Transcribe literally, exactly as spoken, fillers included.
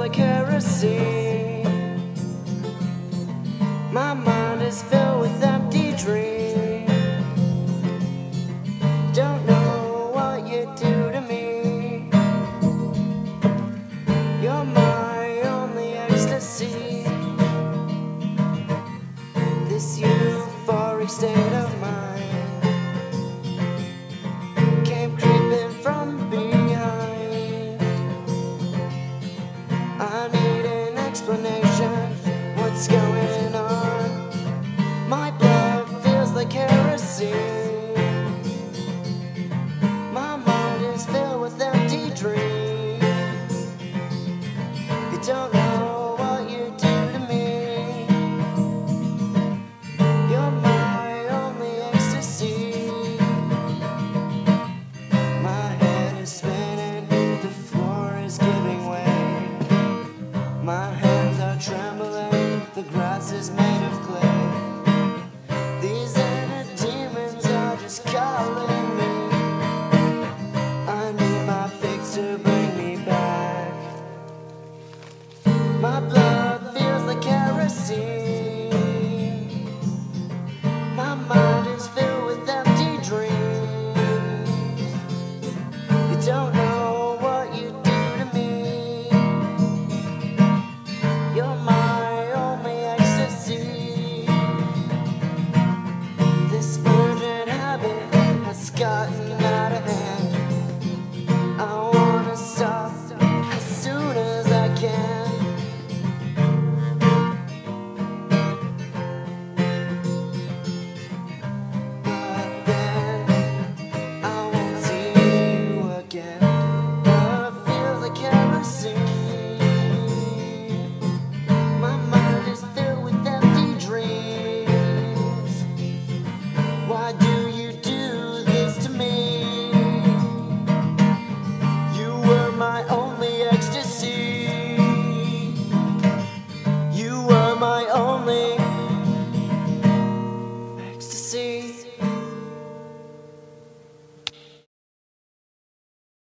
like kerosene. My mind is filled with empty dreams. Don't know what you do to me. You're my only ecstasy. This euphoric state of mind came creeping from behind. I need an explanation. What's going on?